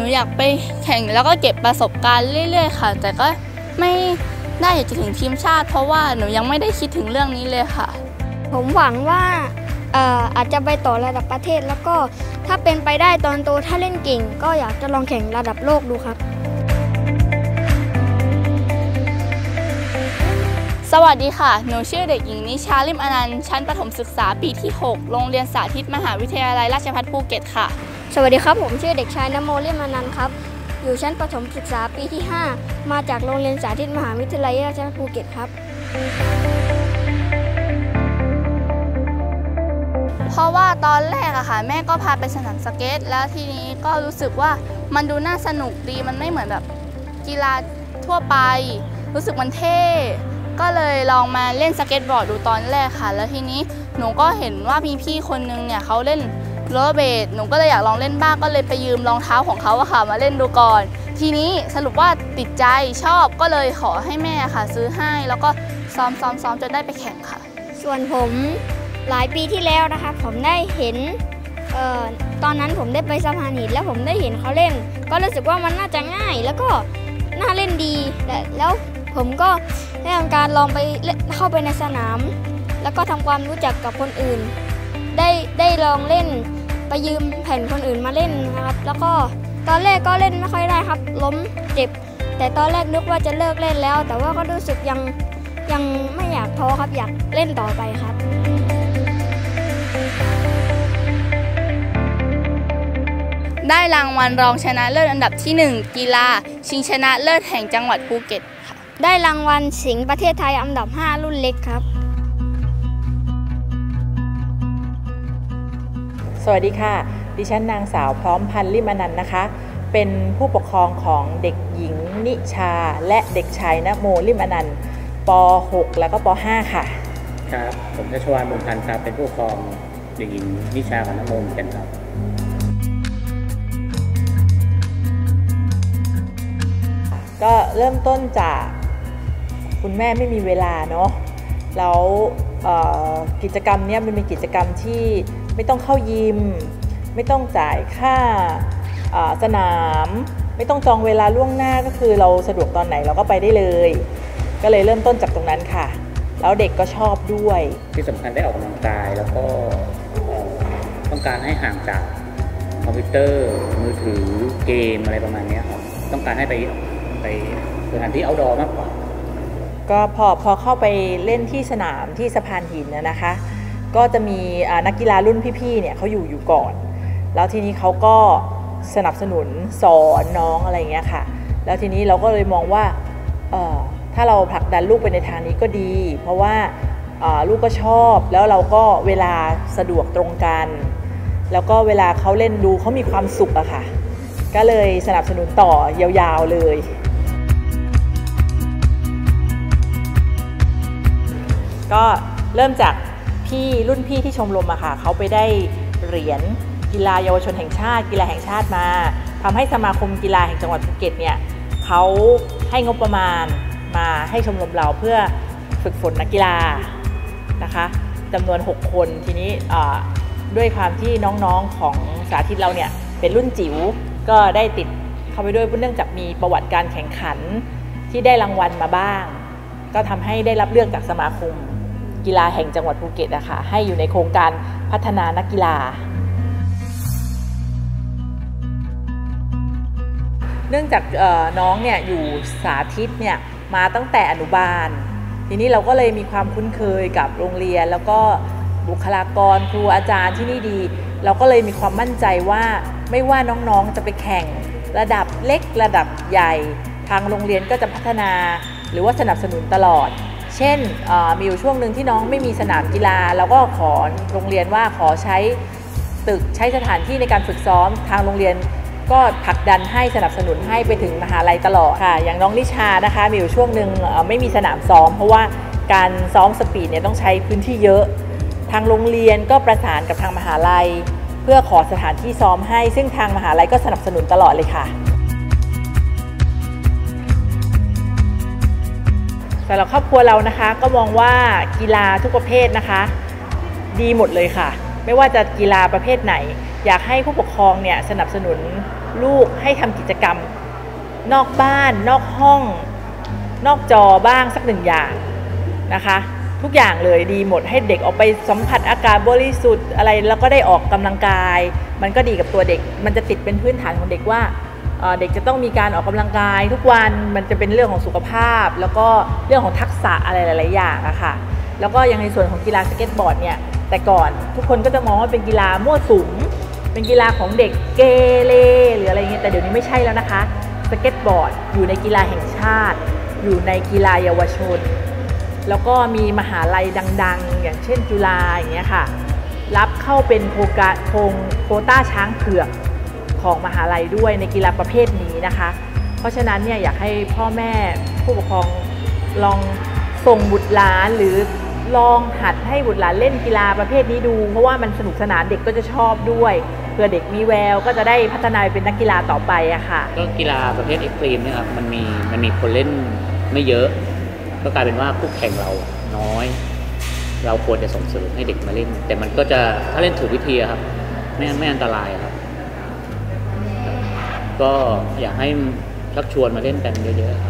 อยากไปแข่งแล้วก็เก็บประสบการณ์เรื่อยๆค่ะแต่ก็ไม่ได้อยากจะถึงทีมชาติเพราะว่าหนูยังไม่ได้คิดถึงเรื่องนี้เลยค่ะผมหวังว่าอาจจะไปต่อระดับประเทศแล้วก็ถ้าเป็นไปได้ตอนโตถ้าเล่นเก่งก็อยากจะลองแข่งระดับโลกดูครับสวัสดีค่ะหนูชื่อเด็กหญิงนิชาลิมอนันต์ชั้นประถมศึกษาปีที่6โรงเรียนสาธิตมหาวิทยาลัยราชภัฏภูเก็ตค่ะสวัสดีครับผมชื่อเด็กชายณโมลิมอนันต์ครับอยู่ชั้นประถมศึกษาปีที่5มาจากโรงเรียนสาธิตมหาวิทยาลัยราชภัฏภูเก็ตครับเพราะว่าตอนแรกอะค่ะแม่ก็พาไปสนามสเก็ตแล้วทีนี้ก็รู้สึกว่ามันดูน่าสนุกดีมันไม่เหมือนแบบกีฬาทั่วไปรู้สึกมันเท่ก็เลยลองมาเล่นสเก็ตบอร์ดดูตอนแรกค่ะแล้วทีนี้หนูก็เห็นว่ามีพี่คนนึงเนี่ยเขาเล่นโรลเลอร์เบลดหนูก็เลยอยากลองเล่นบ้างก็เลยไปยืมรองเท้าของเขาอะค่ะมาเล่นดูก่อนทีนี้สรุปว่าติดใจชอบก็เลยขอให้แม่ค่ะซื้อให้แล้วก็ซ้อมจนได้ไปแข่งค่ะส่วนผมหลายปีที่แล้วนะคะผมได้เห็นตอนนั้นผมได้ไปสะพานหินแล้วผมได้เห็นเขาเล่นก็รู้สึกว่ามันน่าจะง่ายแล้วก็น่าเล่นดีแล้วผมก็ได้ทำการลองไปเข้าไปในสนามแล้วก็ทำความรู้จักกับคนอื่นได้ลองเล่นไปยืมแผ่นคนอื่นมาเล่นนะครับแล้วก็ตอนแรกก็เล่นไม่ค่อยได้ครับล้มเจ็บแต่ตอนแรกนึกว่าจะเลิกเล่นแล้วแต่ว่าก็รู้สึกยังไม่อยากท้อครับอยากเล่นต่อไปครับได้รางวัลรองชนะเลิศอันดับที่1กีฬาชิงชนะเลิศแห่งจังหวัดภูเก็ตค่ะได้รางวัลสิงห์ประเทศไทยอันดับ5รุ่นเล็กครับสวัสดีค่ะดิฉันนางสาวพร้อมพันธ์ลิมอนันต์นะคะเป็นผู้ปกครองของเด็กหญิงนิชาและเด็กชายณโมลิมอนันต์ป.6 แล้วก็ป.5 ค่ะครับผมชัชวาล บุญพันธ์ครับเป็นผู้ปกครองเด็กหญิงนิชากับณโมกันครับก็เริ่มต้นจากคุณแม่ไม่มีเวลาเนาะแล้วกิจกรรมนี้มันเป็นกิจกรรมที่ไม่ต้องเข้ายิมไม่ต้องจ่ายค่าสนามไม่ต้องจองเวลาล่วงหน้าก็คือเราสะดวกตอนไหนเราก็ไปได้เลยก็เลยเริ่มต้นจากตรงนั้นค่ะแล้วเด็กก็ชอบด้วยที่สำคัญได้ออกกำลังกายแล้วก็ต้องการให้ห่างจากคอมพิวเตอร์มือถือเกมอะไรประมาณนี้ครับต้องการให้ไปสถานที่เอาท์ดอร์มากกว่าก็พอเข้าไปเล่นที่สนามที่สะพานหินนะคะก็จะมีนักกีฬารุ่นพี่ๆเนี่ยเขาอยู่ก่อนแล้วทีนี้เขาก็สนับสนุนสอนน้องอะไรเงี้ยค่ะแล้วทีนี้เราก็เลยมองว่าถ้าเราผลักดันลูกไปในทางนี้ก็ดีเพราะว่าลูกก็ชอบแล้วเราก็เวลาสะดวกตรงกันแล้วก็เวลาเขาเล่นดูเขามีความสุขอะค่ะก็เลยสนับสนุนต่อยาวๆเลยก็เริ่มจากรุ่นพี่ที่ชมรมอะค่ะเขาไปได้เหรียญกีฬาเยาวชนแห่งชาติกีฬาแห่งชาติมาทำให้สมาคมกีฬาแห่งจังหวัดภูเก็ตเนี่ยเขาให้งบประมาณมาให้ชมรมเราเพื่อฝึกฝนนักกีฬานะคะจำนวน6คนทีนี้ด้วยความที่น้องๆของสาธิตเราเนี่ยเป็นรุ่นจิ๋วก็ได้ติดเข้าไปด้วยเนื่องจากมีประวัติการแข่งขันที่ได้รางวัลมาบ้างก็ทำให้ได้รับเลือกจากสมาคมกีฬาแห่งจังหวัดภูเก็ตนะคะให้อยู่ในโครงการพัฒนานักกีฬาเนื่องจากน้องเนี่ยอยู่สาธิตเนี่ยมาตั้งแต่อนุบาลทีนี้เราก็เลยมีความคุ้นเคยกับโรงเรียนแล้วก็บุคลากรครูอาจารย์ที่นี่ดีเราก็เลยมีความมั่นใจว่าไม่ว่าน้องๆจะไปแข่งระดับเล็กระดับใหญ่ทางโรงเรียนก็จะพัฒนาหรือว่าสนับสนุนตลอดเช่นมีอยู่ช่วงหนึ่งที่น้องไม่มีสนามกีฬาเราก็ขอโรงเรียนว่าขอใช้ตึกใช้สถานที่ในการฝึกซ้อมทางโรงเรียนก็ผลักดันให้สนับสนุนให้ไปถึงมหาลัยตลอดค่ะอย่างน้องนิชานะคะมีอยู่ช่วงหนึ่งไม่มีสนามซ้อมเพราะว่าการซ้อมสปีดเนี่ยต้องใช้พื้นที่เยอะทางโรงเรียนก็ประสานกับทางมหาลัยเพื่อขอสถานที่ซ้อมให้ซึ่งทางมหาลัยก็สนับสนุนตลอดเลยค่ะสำหรับครอบครัวเรานะคะก็มองว่ากีฬาทุกประเภทนะคะดีหมดเลยค่ะไม่ว่าจะกีฬาประเภทไหนอยากให้ผู้ปกครองเนี่ยสนับสนุนลูกให้ทำกิจกรรมนอกบ้านนอกห้องนอกจอบ้างสัก1 อย่างนะคะทุกอย่างเลยดีหมดให้เด็กออกไปสัมผัสอากาศบริสุทธิ์อะไรแล้วก็ได้ออกกำลังกายมันก็ดีกับตัวเด็กมันจะติดเป็นพื้นฐานของเด็กว่าเด็กจะต้องมีการออกกำลังกายทุกวันมันจะเป็นเรื่องของสุขภาพแล้วก็เรื่องของทักษะอะไรหลายๆอย่างอะค่ะแล้วก็ยังในส่วนของกีฬาสเก็ตบอร์ดเนี่ยแต่ก่อนทุกคนก็จะมองว่าเป็นกีฬามั่วสุมเป็นกีฬาของเด็กเกเรหรืออะไรเงี้ยแต่เดี๋ยวนี้ไม่ใช่แล้วนะคะสเก็ตบอร์ดอยู่ในกีฬาแห่งชาติอยู่ในกีฬาเยาวชนแล้วก็มีมหาลัยดังๆอย่างเช่นจุฬาอย่างเงี้ยค่ะรับเข้าเป็นโควต้าช้างเผือกของมหาลัยด้วยในกีฬาประเภทนี้นะคะเพราะฉะนั้นเนี่ยอยากให้พ่อแม่ผู้ปกครองลองส่งบุตรหลานหรือลองหัดให้บุตรหลานเล่นกีฬาประเภทนี้ดูเพราะว่ามันสนุกสนานเด็กก็จะชอบด้วยเพื่อเด็กมีแววก็จะได้พัฒนาเป็นนักกีฬาต่อไปอะค่ะก็กีฬาประเภทเอ็กซ์ตรีมเนี่ยครับมันมีคนเล่นไม่เยอะก็กลายเป็นว่าคู่แข่งเราน้อยเราควรจะส่งเสริมให้เด็กมาเล่นแต่มันก็จะถ้าเล่นถูกวิธีครับไม่อันตรายครับก็อยากให้ชักชวนมาเล่นกันเยอะๆ